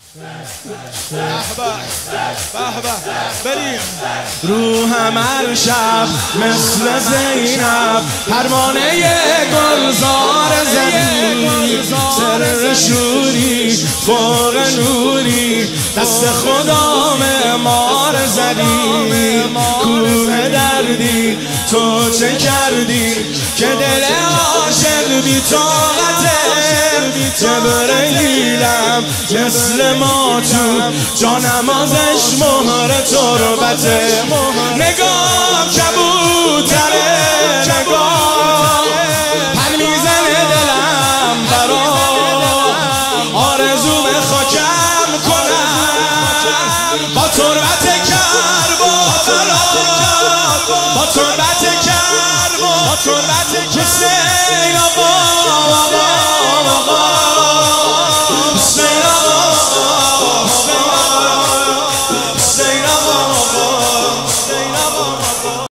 بریم روحم هر شب مثل زینب پروانه گلزار زدی، سر شوری فوق نوری دست خدا معمار زدی، کوه دردی تو چه کردی که دل عاشق بی طاقته، جبرئیلم مثل ما تو جانمازش مهر تربته، نگاه کبوتره